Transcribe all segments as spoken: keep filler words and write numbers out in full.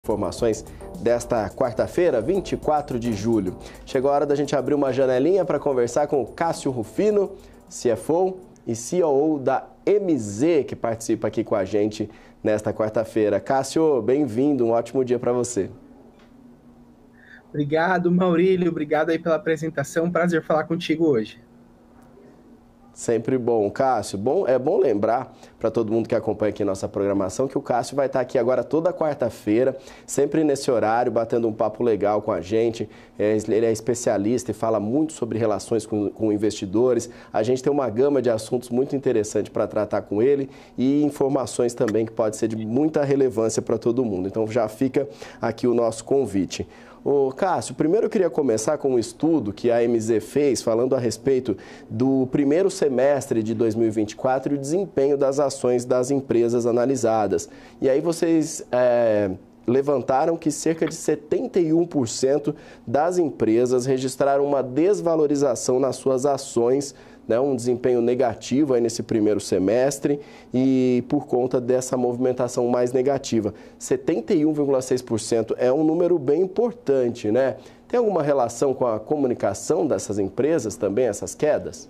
Informações desta quarta-feira, vinte e quatro de julho. Chegou a hora da gente abrir uma janelinha para conversar com o Cássio Rufino, C F O e C E O da M Z, que participa aqui com a gente nesta quarta-feira. Cássio, bem-vindo, um ótimo dia para você. Obrigado, Maurílio, obrigado aí pela apresentação, prazer falar contigo hoje. Sempre bom. Cássio, bom, é bom lembrar para todo mundo que acompanha aqui nossa programação que o Cássio vai estar aqui agora toda quarta-feira, sempre nesse horário, batendo um papo legal com a gente. É, ele é especialista e fala muito sobre relações com, com investidores. A gente tem uma gama de assuntos muito interessante para tratar com ele e informações também que pode ser de muita relevância para todo mundo. Então já fica aqui o nosso convite. Ô, Cássio, primeiro eu queria começar com um estudo que a M Z fez falando a respeito do primeiro semestre de dois mil e vinte e quatro e o desempenho das ações das empresas analisadas. E aí vocês é, levantaram que cerca de setenta e um por cento das empresas registraram uma desvalorização nas suas ações, né, um desempenho negativo aí nesse primeiro semestre e por conta dessa movimentação mais negativa. setenta e um vírgula seis por cento é um número bem importante, né? Tem alguma relação com a comunicação dessas empresas também, essas quedas?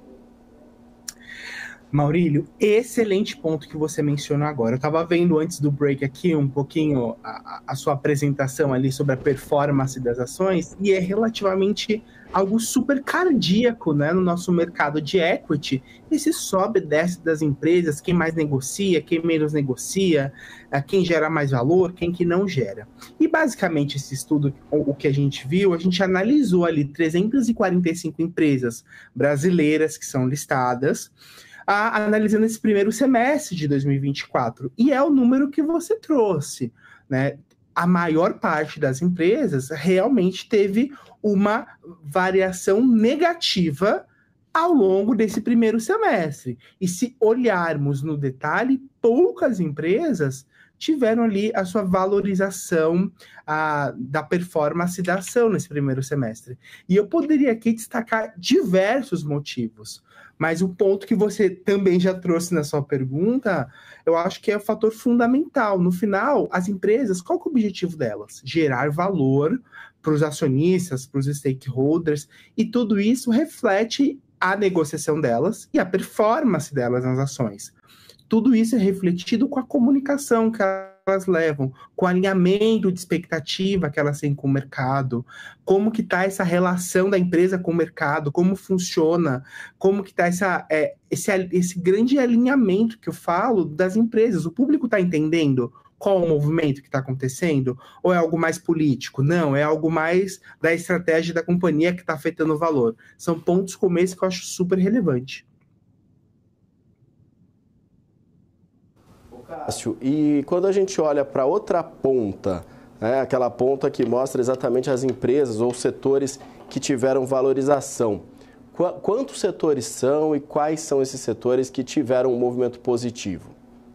Maurílio, excelente ponto que você mencionou agora. Eu estava vendo antes do break aqui um pouquinho a, a sua apresentação ali sobre a performance das ações e é relativamente algo super cardíaco, né, no nosso mercado de equity. Esse sobe e desce das empresas, quem mais negocia, quem menos negocia, quem gera mais valor, quem que não gera. E basicamente esse estudo, o que a gente viu, a gente analisou ali trezentas e quarenta e cinco empresas brasileiras que são listadas, A, analisando esse primeiro semestre de dois mil e vinte e quatro. E é o número que você trouxe, né? A maior parte das empresas realmente teve uma variação negativa ao longo desse primeiro semestre. E se olharmos no detalhe, poucas empresas tiveram ali a sua valorização a, da performance da ação nesse primeiro semestre. E eu poderia aqui destacar diversos motivos. Mas o ponto que você também já trouxe na sua pergunta, eu acho que é o fator fundamental. No final, as empresas, qual que é o objetivo delas? Gerar valor para os acionistas, para os stakeholders, e tudo isso reflete a negociação delas e a performance delas nas ações. Tudo isso é refletido com a comunicação que elas levam, com o alinhamento de expectativa que elas têm com o mercado, como que está essa relação da empresa com o mercado, como funciona, como que está essa, é, esse, esse grande alinhamento que eu falo das empresas. O público está entendendo qual o movimento que está acontecendo? Ou é algo mais político? Não, é algo mais da estratégia da companhia que está afetando o valor. São pontos como esse que eu acho super relevante. Cássio, e quando a gente olha para outra ponta, né, aquela ponta que mostra exatamente as empresas ou setores que tiveram valorização, qu- quantos setores são e quais são esses setores que tiveram um movimento positivo?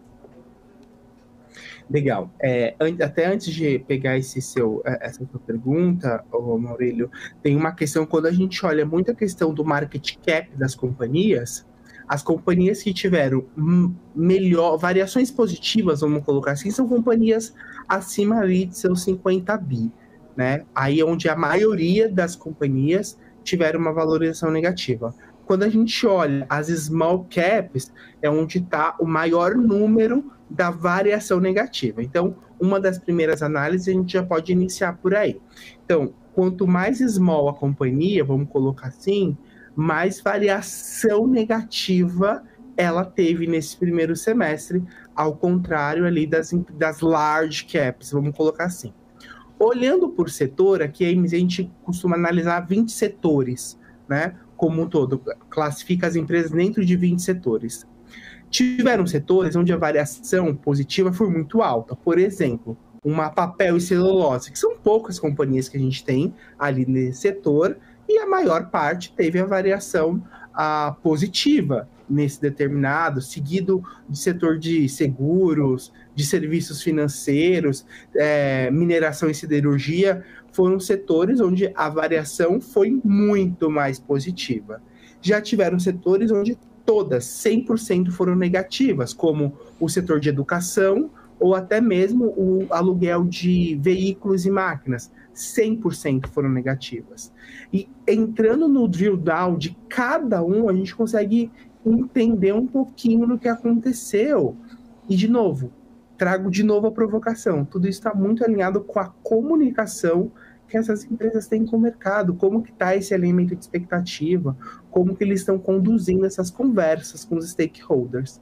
Legal. É, até antes de pegar esse seu, essa sua pergunta, oh, Maurílio, tem uma questão, quando a gente olha muito a questão do market cap das companhias, as companhias que tiveram melhor, variações positivas, vamos colocar assim, são companhias acima ali de seus cinquenta bi, né? Aí é onde a maioria das companhias tiveram uma valorização negativa. Quando a gente olha as small caps, é onde está o maior número da variação negativa. Então, uma das primeiras análises a gente já pode iniciar por aí. Então, quanto mais small a companhia, vamos colocar assim, mais variação negativa ela teve nesse primeiro semestre, ao contrário ali das, das large caps, vamos colocar assim. Olhando por setor, aqui a gente costuma analisar vinte setores, né? Como um todo, classifica as empresas dentro de vinte setores. Tiveram setores onde a variação positiva foi muito alta. Por exemplo, uma papel e celulose, que são poucas companhias que a gente tem ali nesse setor, e a maior parte teve a variação a, positiva nesse determinado, seguido do setor de seguros, de serviços financeiros, é, mineração e siderurgia, foram setores onde a variação foi muito mais positiva. Já tiveram setores onde todas, cem por cento foram negativas, como o setor de educação, ou até mesmo o aluguel de veículos e máquinas, cem por cento foram negativas. E entrando no drill down de cada um, a gente consegue entender um pouquinho do que aconteceu. E, de novo, trago de novo a provocação. Tudo isso está muito alinhado com a comunicação que essas empresas têm com o mercado, como que está esse alinhamento de expectativa, como que eles estão conduzindo essas conversas com os stakeholders.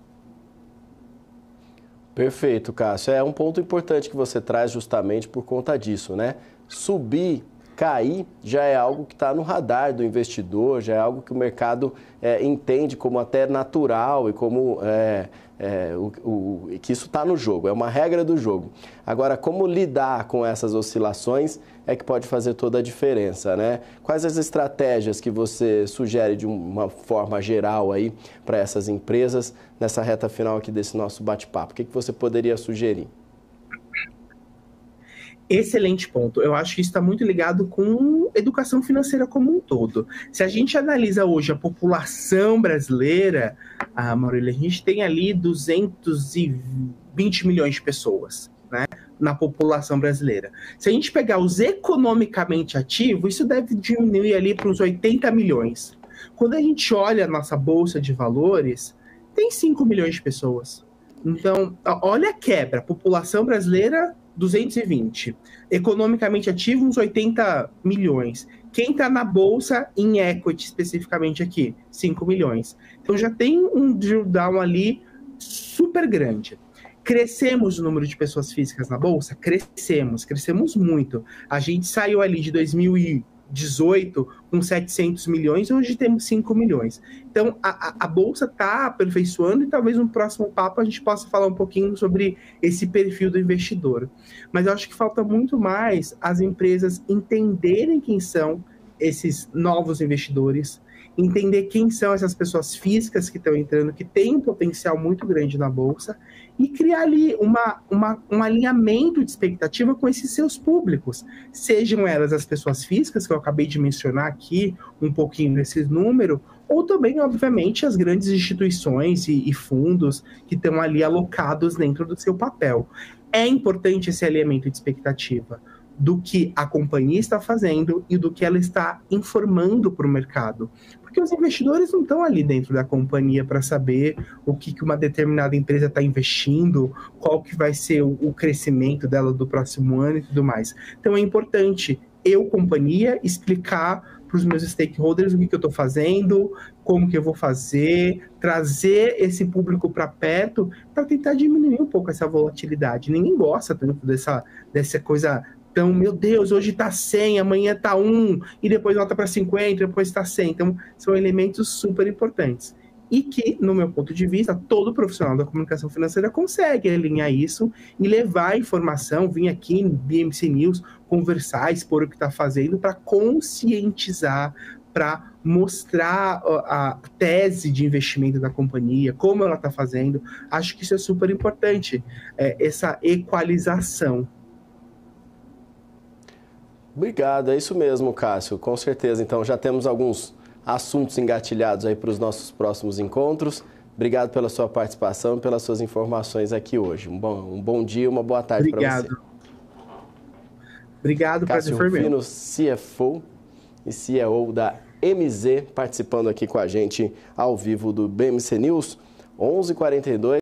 Perfeito, Cássio. É um ponto importante que você traz justamente por conta disso, né? Subir, cair já é algo que está no radar do investidor, já é algo que o mercado é, entende como até natural e como é, é, o, o, que isso está no jogo, é uma regra do jogo. Agora, como lidar com essas oscilações é que pode fazer toda a diferença, né? Quais as estratégias que você sugere de uma forma geral aí para essas empresas nessa reta final aqui desse nosso bate-papo? O que, que você poderia sugerir? Excelente ponto. Eu acho que isso está muito ligado com educação financeira como um todo. Se a gente analisa hoje a população brasileira, ah, Maurílio, a gente tem ali duzentos e vinte milhões de pessoas, né, na população brasileira. Se a gente pegar os economicamente ativos, isso deve diminuir ali para uns oitenta milhões. Quando a gente olha a nossa bolsa de valores, tem cinco milhões de pessoas. Então, olha a quebra. População brasileira, duzentos e vinte. Economicamente ativo, uns oitenta milhões. Quem está na bolsa, em equity especificamente aqui, cinco milhões. Então já tem um drill down ali super grande. Crescemos o número de pessoas físicas na bolsa? Crescemos, crescemos muito. A gente saiu ali de dois mil e dezoito com setecentos milhões, hoje temos cinco milhões. Então, a, a, a Bolsa está aperfeiçoando e talvez no próximo papo a gente possa falar um pouquinho sobre esse perfil do investidor. Mas eu acho que falta muito mais as empresas entenderem quem são esses novos investidores, entender quem são essas pessoas físicas que estão entrando, que têm um potencial muito grande na Bolsa, e criar ali uma, uma, um alinhamento de expectativa com esses seus públicos. Sejam elas as pessoas físicas, que eu acabei de mencionar aqui, um pouquinho desse número, ou também, obviamente, as grandes instituições e, e fundos que estão ali alocados dentro do seu papel. É importante esse alinhamento de expectativa do que a companhia está fazendo e do que ela está informando para o mercado. Porque os investidores não estão ali dentro da companhia para saber o que, que uma determinada empresa está investindo, qual que vai ser o, o crescimento dela do próximo ano e tudo mais. Então é importante eu, companhia, explicar para os meus stakeholders o que, que eu estou fazendo, como que eu vou fazer, trazer esse público para perto para tentar diminuir um pouco essa volatilidade. Ninguém gosta tanto dessa, dessa coisa. Então, meu Deus, hoje está cem, amanhã está um, e depois volta para cinquenta, depois está cem. Então, são elementos super importantes. E que, no meu ponto de vista, todo profissional da comunicação financeira consegue alinhar isso e levar a informação, vir aqui no B M C News, conversar, expor o que está fazendo, para conscientizar, para mostrar a tese de investimento da companhia, como ela está fazendo. Acho que isso é super importante, é, essa equalização. Obrigado, é isso mesmo, Cássio, com certeza. Então, já temos alguns assuntos engatilhados aí para os nossos próximos encontros. Obrigado pela sua participação e pelas suas informações aqui hoje. Um bom, um bom dia, uma boa tarde para você. Obrigado. Obrigado, Cássio Rufino, C F O e C E O da M Z, participando aqui com a gente ao vivo do B M C News, onze e quarenta e dois.